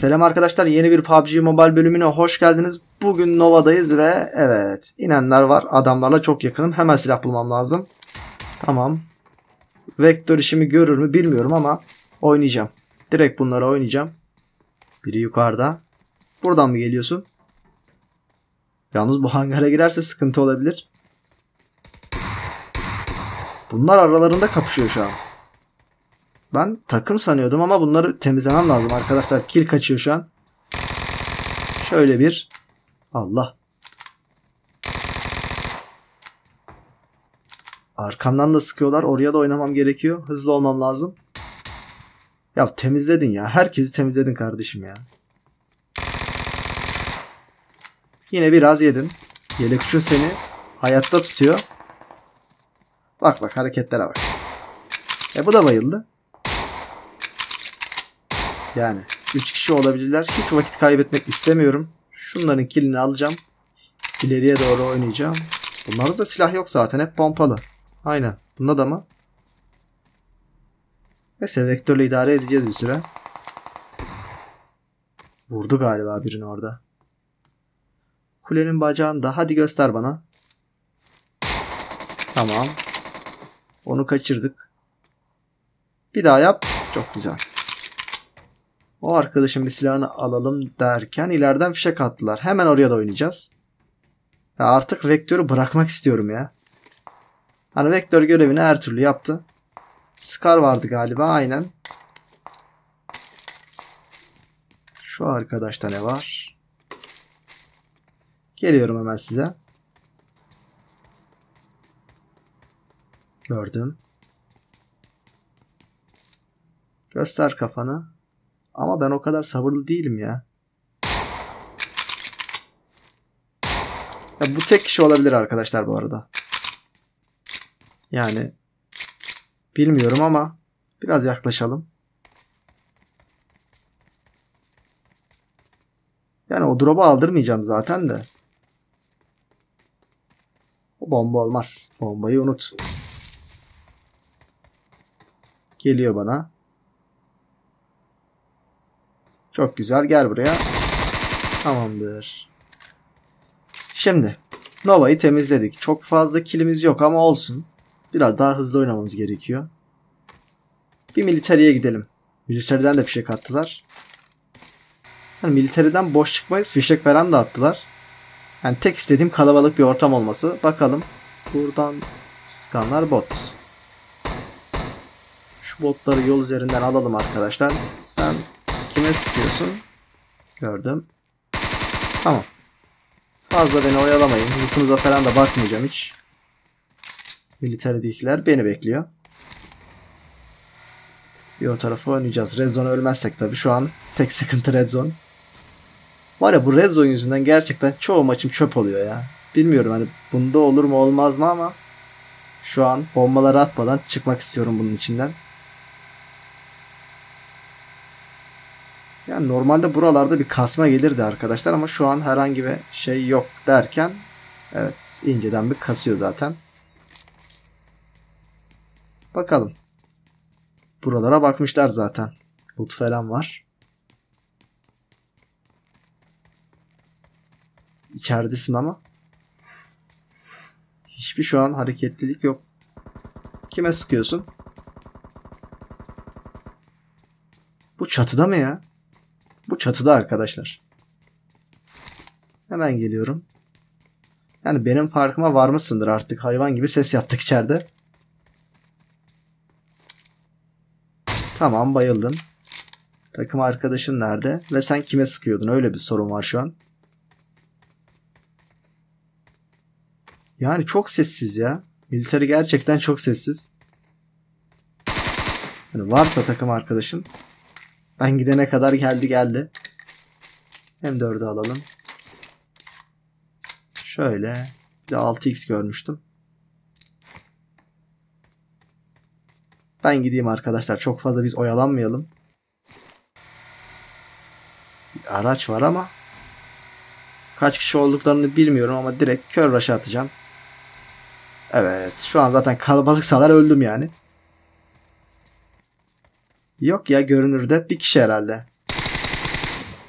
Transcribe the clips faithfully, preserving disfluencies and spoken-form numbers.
Selam arkadaşlar, yeni bir P U B G Mobile bölümüne hoş geldiniz. Bugün Nova'dayız ve evet, inenler var. Adamlarla çok yakınım. Hemen silah bulmam lazım. Tamam. Vektör işimi görür mü bilmiyorum ama oynayacağım. Direkt bunlara oynayacağım. Biri yukarıda. Buradan mı geliyorsun? Yalnız bu hangara girerse sıkıntı olabilir. Bunlar aralarında kapışıyor şu an. Ben takım sanıyordum ama bunları temizlemem lazım arkadaşlar. Kill kaçıyor şu an. Şöyle bir. Allah. Arkamdan da sıkıyorlar. Oraya da oynamam gerekiyor. Hızlı olmam lazım. Ya temizledin ya. Herkesi temizledin kardeşim ya. Yine biraz yedin. Yelek uçun seni hayatta tutuyor. Bak bak hareketlere bak. E bu da bayıldı. Yani üç kişi olabilirler. Hiç vakit kaybetmek istemiyorum. Şunların killini alacağım. İleriye doğru oynayacağım. Bunlarda da silah yok zaten. Hep pompalı. Aynen. Bunda da mı? Neyse vektörle idare edeceğiz bir süre. Vurdu galiba birini orada. Kulenin bacağında. Hadi göster bana. Tamam. Onu kaçırdık. Bir daha yap. Çok güzel. O arkadaşın bir silahını alalım derken ileriden fişek attılar. Hemen oraya da oynayacağız. Ya artık vektörü bırakmak istiyorum ya. Hani vektör görevini her türlü yaptı. Scar vardı galiba, aynen. Şu arkadaşta ne var? Geliyorum hemen size. Gördüm. Göster kafanı. Ama ben o kadar sabırlı değilim ya. Ya bu tek kişi olabilir arkadaşlar bu arada. Yani bilmiyorum ama biraz yaklaşalım. Yani o drop'u aldırmayacağım zaten de. O bomba olmaz. Bombayı unut. Geliyor bana. Çok güzel, gel buraya. Tamamdır. Şimdi Nova'yı temizledik. Çok fazla killimiz yok ama olsun. Biraz daha hızlı oynamamız gerekiyor. Bir militariye gidelim. Militeriden de fişek attılar. Yani militeriden boş çıkmayız. Fişek falan da attılar. Yani tek istediğim kalabalık bir ortam olması. Bakalım. Buradan sıkanlar bot. Şu botları yol üzerinden alalım arkadaşlar. Sen kime sıkıyorsun? Gördüm. Tamam. Fazla beni oyalamayın. Lootunuza falan da bakmayacağım hiç. Militaridekiler beni bekliyor. Bir o tarafa oynayacağız. Red Zone ölmezsek tabii. Şu an tek sıkıntı Red Zone. Var ya, bu Red Zone yüzünden gerçekten çoğu maçım çöp oluyor ya. Bilmiyorum hani bunda olur mu olmaz mı ama şu an bombaları atmadan çıkmak istiyorum bunun içinden. Yani normalde buralarda bir kasma gelirdi arkadaşlar ama şu an herhangi bir şey yok derken evet, inceden bir kasıyor zaten. Bakalım. Buralara bakmışlar zaten. Loot falan var. İçeridesin ama hiçbir şu an hareketlilik yok. Kime sıkıyorsun? Bu çatıda mı ya? Bu çatıda arkadaşlar. Hemen geliyorum. Yani benim farkıma varmışsındır artık. Hayvan gibi ses yaptık içeride. Tamam, bayıldın. Takım arkadaşın nerede? Ve sen kime sıkıyordun? Öyle bir sorun var şu an. Yani çok sessiz ya. Military gerçekten çok sessiz. Yani varsa takım arkadaşın. Ben gidene kadar geldi geldi. M dördü alalım. Şöyle. Bir de altı x görmüştüm. Ben gideyim arkadaşlar. Çok fazla biz oyalanmayalım. Bir araç var ama kaç kişi olduklarını bilmiyorum ama direkt kör rush'a atacağım. Evet. Şu an zaten kalabalıksalar öldüm yani. Yok ya, görünürde bir kişi herhalde.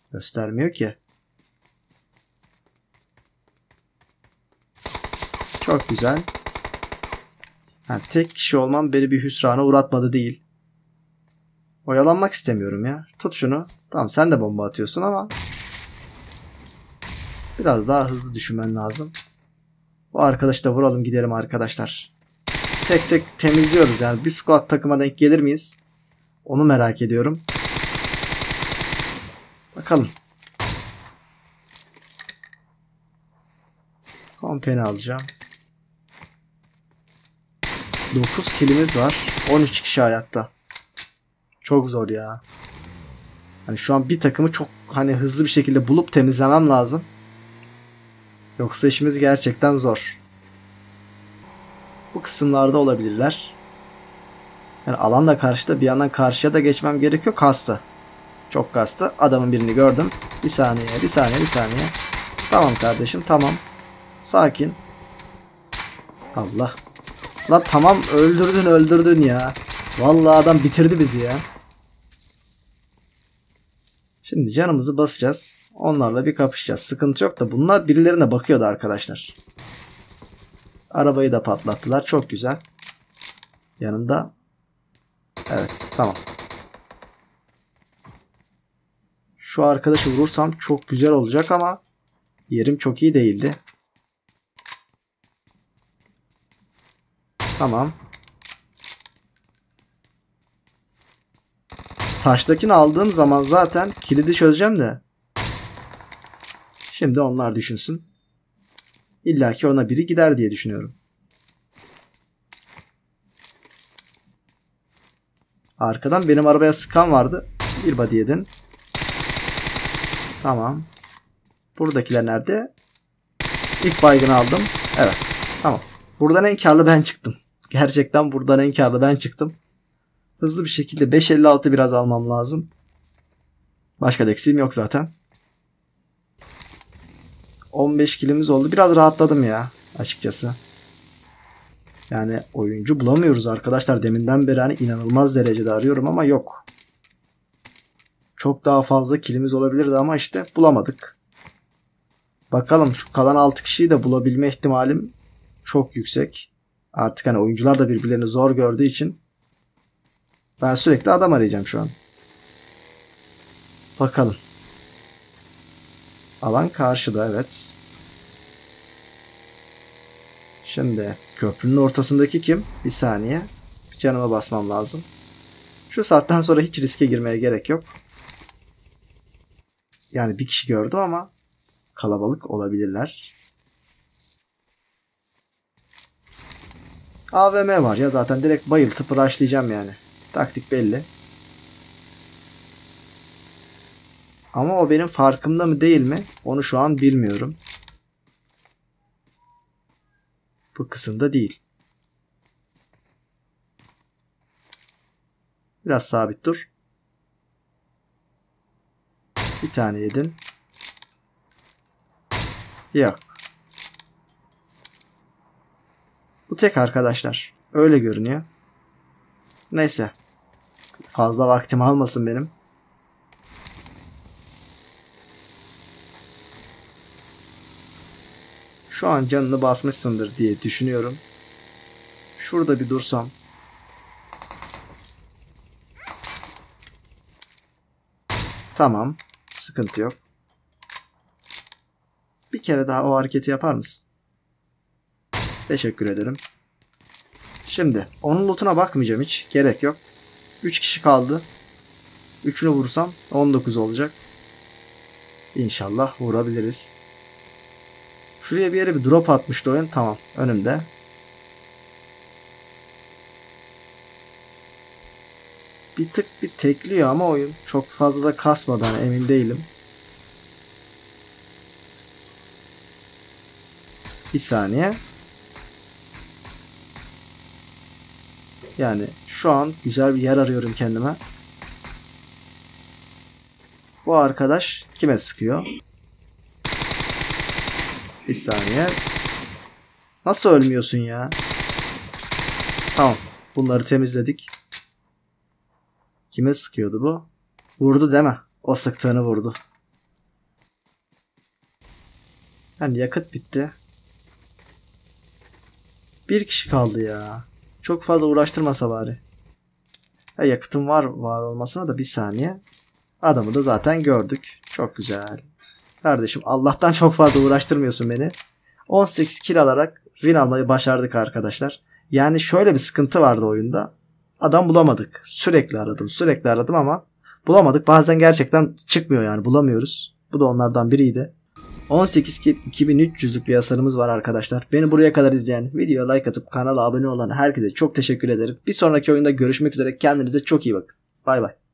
Göstermiyor ki. Çok güzel. Yani tek kişi olmam beni bir hüsrana uğratmadı değil. Oyalanmak istemiyorum ya. Tut şunu. Tamam, sen de bomba atıyorsun ama biraz daha hızlı düşünmen lazım. Bu arkadaşı da vuralım gidelim arkadaşlar. Tek tek temizliyoruz yani. Bir squad takıma denk gelir miyiz? Onu merak ediyorum. Bakalım. Kompeni alacağım. dokuz kilimiz var. on üç kişi hayatta. Çok zor ya. Hani şu an bir takımı çok hani hızlı bir şekilde bulup temizlemem lazım. Yoksa işimiz gerçekten zor. Bu kısımlarda olabilirler. Yani alan da karşıda, bir yandan karşıya da geçmem gerekiyor. Kastı. Çok kastı. Adamın birini gördüm. Bir saniye, bir saniye, bir saniye. Tamam kardeşim, tamam. Sakin. Allah. Lan tamam, öldürdün öldürdün ya. Vallahi adam bitirdi bizi ya. Şimdi canımızı basacağız. Onlarla bir kapışacağız. Sıkıntı yok da bunlar birilerine bakıyordu arkadaşlar. Arabayı da patlattılar. Çok güzel. Yanında. Evet, tamam. Şu arkadaşı vurursam çok güzel olacak ama yerim çok iyi değildi. Tamam. Taştakini aldığım zaman zaten kilidi çözeceğim de. Şimdi onlar düşünsün. İlla ki ona biri gider diye düşünüyorum. Arkadan benim arabaya sıkan vardı. Bir body yedin. Tamam. Buradakiler nerede? İlk baygını aldım. Evet. Tamam. Buradan en karlı ben çıktım. Gerçekten buradan en karlı ben çıktım. Hızlı bir şekilde beş elli altı biraz almam lazım. Başka da eksiğim yok zaten. on beş kilimiz oldu. Biraz rahatladım ya açıkçası. Yani oyuncu bulamıyoruz arkadaşlar. Deminden beri hani inanılmaz derecede arıyorum ama yok. Çok daha fazla kilimiz olabilirdi ama işte bulamadık. Bakalım, şu kalan altı kişiyi de bulabilme ihtimalim çok yüksek. Artık hani oyuncular da birbirlerini zor gördüğü için ben sürekli adam arayacağım şu an. Bakalım. Alan karşıda, evet. Şimdi köprünün ortasındaki kim? Bir saniye. Canıma basmam lazım. Şu saatten sonra hiç riske girmeye gerek yok. Yani bir kişi gördüm ama kalabalık olabilirler. A V M var ya zaten, direkt bayıltıp rushlayacağım yani. Taktik belli. Ama o benim farkımda mı değil mi? Onu şu an bilmiyorum. Bu kısımda değil. Biraz sabit dur. Bir tane yedin. Yok. Bu tek arkadaşlar. Öyle görünüyor. Neyse. Fazla vaktimi almasın benim. Şu an canını basmışsındır diye düşünüyorum. Şurada bir dursam. Tamam. Sıkıntı yok. Bir kere daha o hareketi yapar mısın? Teşekkür ederim. Şimdi onun lootuna bakmayacağım hiç. Gerek yok. üç kişi kaldı. üçünü vursam on dokuz olacak. İnşallah vurabiliriz. Şuraya bir yere bir drop atmıştı oyun. Tamam. Önümde. Bir tık bir tekliyor ama oyun. Çok fazla da kasmadan emin değilim. Bir saniye. Yani şu an güzel bir yer arıyorum kendime. Bu arkadaş kime sıkıyor? Bir saniye. Nasıl ölmüyorsun ya? Tamam. Bunları temizledik. Kime sıkıyordu bu? Vurdu deme. O sıktığını vurdu. Yani yakıt bitti. Bir kişi kaldı ya. Çok fazla uğraştırmasa bari. Ya yakıtım var var olmasına da bir saniye. Adamı da zaten gördük. Çok güzel. Kardeşim Allah'tan çok fazla uğraştırmıyorsun beni. on sekiz kill alarak win almayı başardık arkadaşlar. Yani şöyle bir sıkıntı vardı oyunda. Adam bulamadık. Sürekli aradım sürekli aradım ama bulamadık. Bazen gerçekten çıkmıyor yani bulamıyoruz. Bu da onlardan biriydi. on sekiz kill iki bin üç yüzlük bir hasarımız var arkadaşlar. Beni buraya kadar izleyen, videoya like atıp kanala abone olan herkese çok teşekkür ederim. Bir sonraki oyunda görüşmek üzere. Kendinize çok iyi bakın. Bay bay.